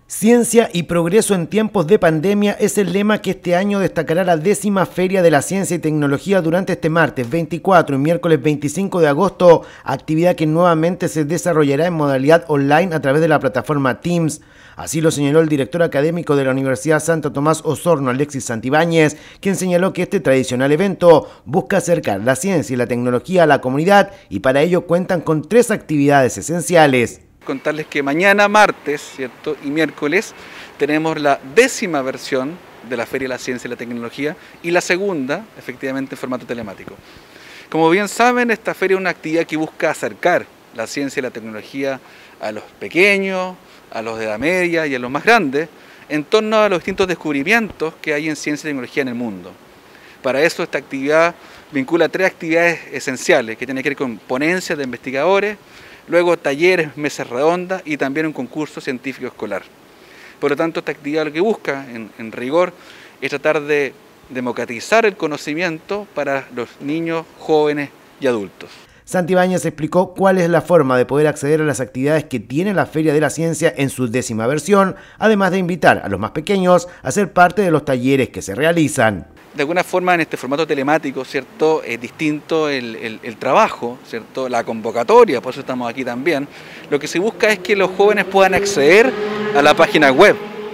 Ciencia y progreso en tiempos de pandemia es el lema que este año destacará la 10ª Feria de la Ciencia y Tecnología durante este martes 24 y miércoles 25 de agosto, actividad que nuevamente se desarrollará en modalidad online a través de la plataforma Teams. Así lo señaló el director académico de la Universidad Santo Tomás Osorno, Alexis Santibáñez, quien señaló que este tradicional evento busca acercar la ciencia y la tecnología a la comunidad y para ello cuentan con 3 actividades esenciales. Contarles que mañana martes, ¿cierto?, y miércoles tenemos la 10ª versión de la Feria de la Ciencia y la Tecnología y la segunda, efectivamente, en formato telemático. Como bien saben, esta feria es una actividad que busca acercar la ciencia y la tecnología a los pequeños, a los de edad media y a los más grandes, en torno a los distintos descubrimientos que hay en ciencia y tecnología en el mundo. Para eso esta actividad vincula 3 actividades esenciales que tienen que ver con ponencias de investigadores, luego talleres, mesas redondas y también un concurso científico escolar. Por lo tanto, esta actividad lo que busca, en rigor, es tratar de democratizar el conocimiento para los niños, jóvenes y adultos. Santibáñez explicó cuál es la forma de poder acceder a las actividades que tiene la Feria de la Ciencia en su 10ª versión, además de invitar a los más pequeños a ser parte de los talleres que se realizan. De alguna forma, en este formato telemático, ¿cierto?, es distinto el trabajo, ¿cierto?, la convocatoria, por eso estamos aquí también. Lo que se busca es que los jóvenes puedan acceder a la página web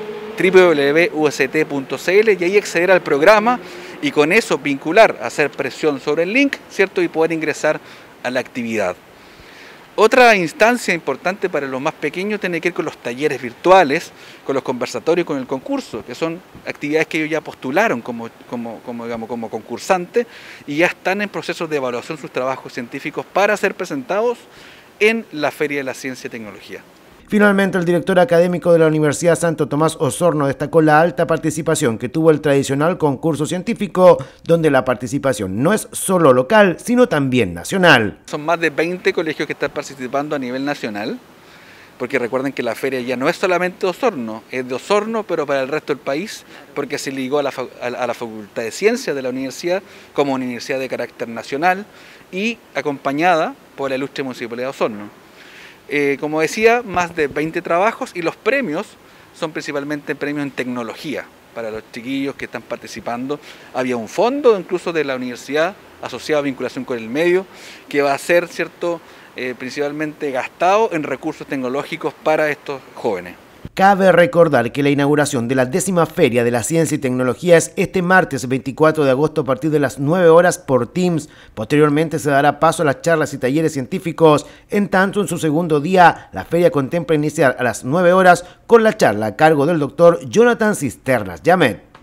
www.ust.cl y ahí acceder al programa y con eso vincular, hacer presión sobre el link, ¿cierto?, y poder ingresar a la actividad. Otra instancia importante para los más pequeños tiene que ver con los talleres virtuales, con los conversatorios, con el concurso, que son actividades que ellos ya postularon como concursantes y ya están en procesos de evaluación sus trabajos científicos para ser presentados en la Feria de la Ciencia y Tecnología. Finalmente, el director académico de la Universidad Santo Tomás Osorno destacó la alta participación que tuvo el tradicional concurso científico, donde la participación no es solo local, sino también nacional. Son más de 20 colegios que están participando a nivel nacional, porque recuerden que la feria ya no es solamente Osorno, es de Osorno, pero para el resto del país, porque se ligó a la Facultad de Ciencias de la universidad como una universidad de carácter nacional y acompañada por la ilustre Municipalidad de Osorno. Como decía, más de 20 trabajos y los premios son principalmente premios en tecnología para los chiquillos que están participando. Había un fondo incluso de la universidad asociado a vinculación con el medio que va a ser, ¿cierto?, principalmente gastado en recursos tecnológicos para estos jóvenes. Cabe recordar que la inauguración de la 10ª Feria de la Ciencia y Tecnología es este martes 24 de agosto a partir de las 9 horas por Teams. Posteriormente se dará paso a las charlas y talleres científicos. En tanto, en su segundo día, la feria contempla iniciar a las 9 horas con la charla a cargo del doctor Jonathan Cisternas Yamet.